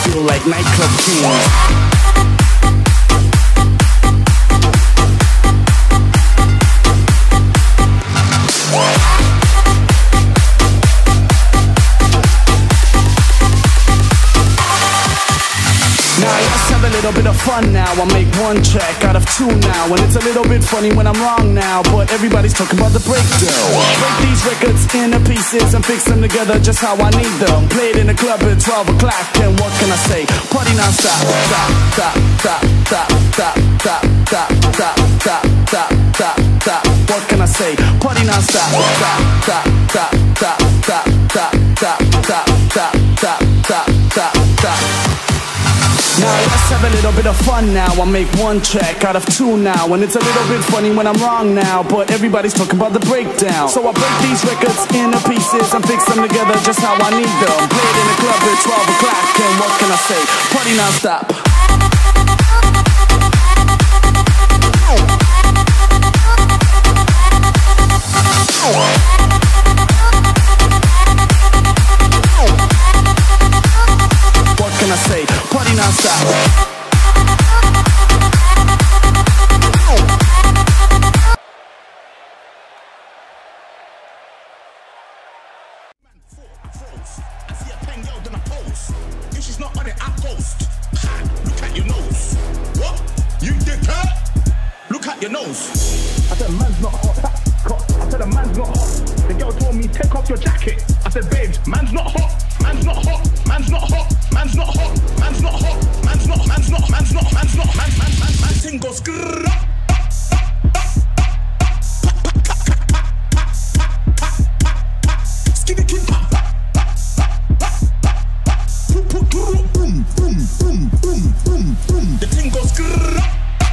feel like nightclub kings. A little bit of fun now. I make one track out of two now, and it's a little bit funny when I'm wrong now, but everybody's talking about the breakdown. Break these records into pieces and fix them together just how I need them. Play it in the club at 12 o'clock, and what can I say? Party non-stop. Stop, stop, stop, stop, stop, stop, stop, stop, stop, stop, stop, stop. What can I say? Party non-stop. Stop, stop, stop, stop, stop, stop, stop, stop, stop, stop, stop, stop, stop. Now let's have a little bit of fun now. I make one track out of two now, and it's a little bit funny when I'm wrong now, but everybody's talking about the breakdown. So I break these records into pieces and fix them together just how I need them. Play it in the club at 12 o'clock, and what can I say? Party non-stop. What can I say? Party non-stop. I see a pen yelled in a post. If she's not on it, I post. Look at your nose. What? You dickhead? Look at your nose. I said, man's not hot. I said, a man's not hot. The girl told me, take off your jacket. I said, babes, man's not hot. Man's not hot. Man's not hot. Man's not hot. Man's not hot. Man's not. Man's not. Man's not. Man's not. Man's thing goes grrrr. Skinny kid. Boom, boom, boom, boom, boom, boom. The thing goes grrrr.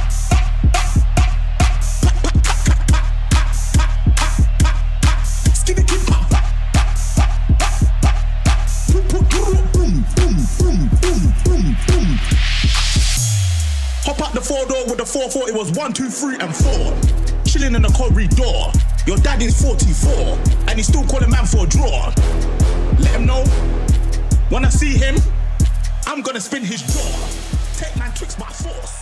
Skinny kid. Boom, boom, boom, boom, boom, boom. Hop out the 4-door with the 4-4. It was 1, 2, 3, and 4. Chilling in the corridor. Your dad is 44, and he's still calling man for a draw. Let him know. When I see him, I'm gonna spin his jaw. Take man tricks by force.